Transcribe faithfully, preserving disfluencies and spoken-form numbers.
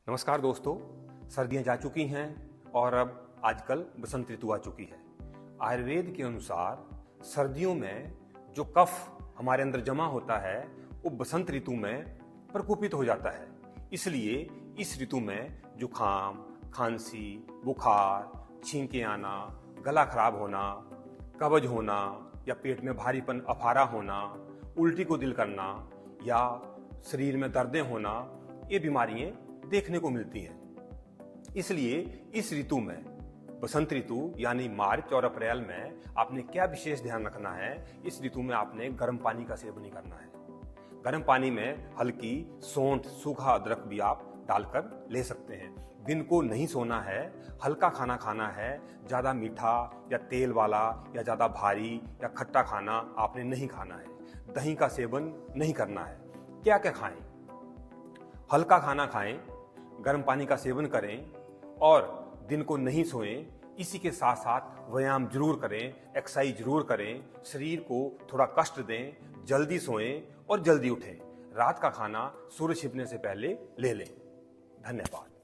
नमस्कार दोस्तों, सर्दियां जा चुकी हैं और अब आजकल बसंत ऋतु आ चुकी है। आयुर्वेद के अनुसार सर्दियों में जो कफ हमारे अंदर जमा होता है वो बसंत ऋतु में प्रकोपित हो जाता है। इसलिए इस ऋतु में जुखाम, खांसी, बुखार, छींके आना, गला खराब होना, कब्ज होना या पेट में भारीपन अफारा होना, उल्टी को दिल करना या शरीर में दर्दें होना, ये बीमारियां देखने को मिलती हैं। इसलिए इस ऋतु में, बसंत ऋतु यानी मार्च और अप्रैल में, आपने क्या विशेष ध्यान रखना है। इस ऋतु में आपने गर्म पानी का सेवन नहीं करना है। गर्म पानी में हल्की सौंठ, सूखा अदरक भी आप डालकर ले सकते हैं। दिन को नहीं सोना है, हल्का खाना खाना है। ज़्यादा मीठा या तेल वाला या ज़्यादा भारी या खट्टा खाना आपने नहीं खाना है। दही का सेवन नहीं करना है। क्या क्या खाएं? हल्का खाना खाएं, गर्म पानी का सेवन करें और दिन को नहीं सोएं। इसी के साथ साथ व्यायाम जरूर करें, एक्सरसाइज जरूर करें, शरीर को थोड़ा कष्ट दें, जल्दी सोएं और जल्दी उठें। रात का खाना सूर्य छिपने से पहले ले लें। धन्यवाद।